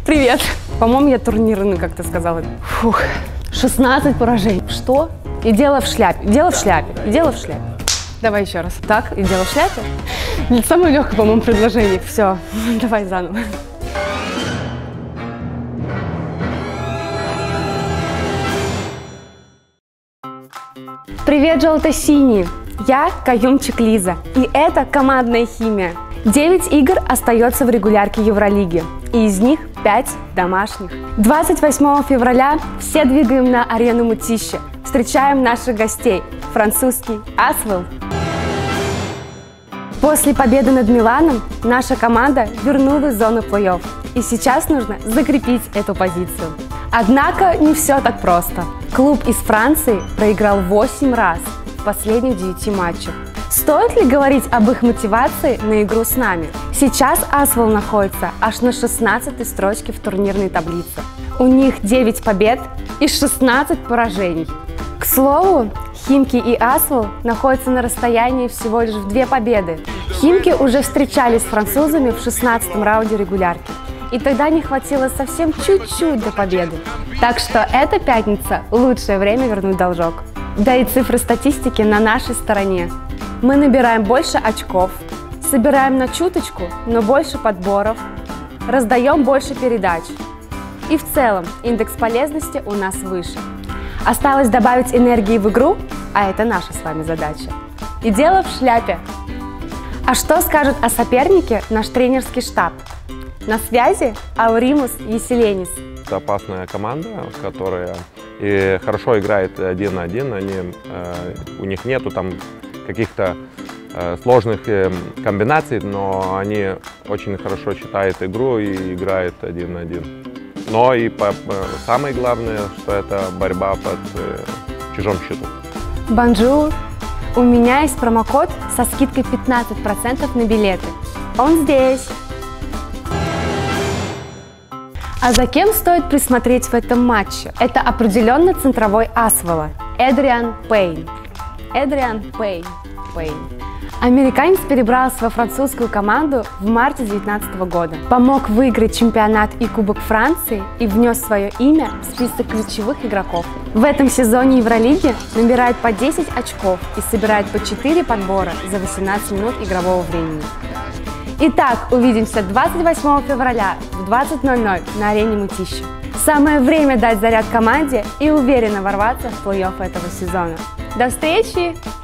Привет. По-моему, я турнирный, как ты сказала. Фух, 16 поражений. Что? И дело в шляпе. Дело в шляпе. И дело в шляпе. Давай еще раз. Так, и дело в шляпе. Это самое легкое, по-моему, предложение. Все, давай заново. Привет, желто-синие! Я Каюмчик Лиза, и это командная химия. 9 игр остается в регулярке Евролиги, и из них 5 домашних. 28 февраля все двигаем на арену Мытищи, встречаем наших гостей, французский Асвелл. После победы над Миланом наша команда вернулась в зону плей-офф, и сейчас нужно закрепить эту позицию. Однако не все так просто. Клуб из Франции проиграл 8 раз в последних 9 матчах. Стоит ли говорить об их мотивации на игру с нами? Сейчас Асвелл находится аж на 16-й строчке в турнирной таблице. У них 9 побед и 16 поражений. К слову, Химки и Асвелл находятся на расстоянии всего лишь в 2 победы. Химки уже встречались с французами в 16-м раунде регулярки. И тогда не хватило совсем чуть-чуть до победы. Так что эта пятница – лучшее время вернуть должок. Да и цифры статистики на нашей стороне. Мы набираем больше очков, собираем на чуточку, но больше подборов, раздаем больше передач. И в целом индекс полезности у нас выше. Осталось добавить энергии в игру, а это наша с вами задача. И дело в шляпе. А что скажет о сопернике наш тренерский штаб? На связи Ауримус Еселенис. Это опасная команда, которая и хорошо играет 1 на 1. У них нету там каких-то сложных комбинаций, но они очень хорошо читают игру и играют 1 на 1. Но и самое главное, что это борьба под чужим счетом. Бонжур! У меня есть промокод со скидкой 15% на билеты. Он здесь! А за кем стоит присмотреть в этом матче? Это определенно центровой Асвелла – Эдриан Пейн. Американец перебрался во французскую команду в марте 2019 года. Помог выиграть чемпионат и Кубок Франции и внес свое имя в список ключевых игроков. В этом сезоне Евролиги набирает по 10 очков и собирает по 4 подбора за 18 минут игрового времени. Итак, увидимся 28 февраля в 20:00 на арене Мытищи. Самое время дать заряд команде и уверенно ворваться в плей-офф этого сезона. До встречи!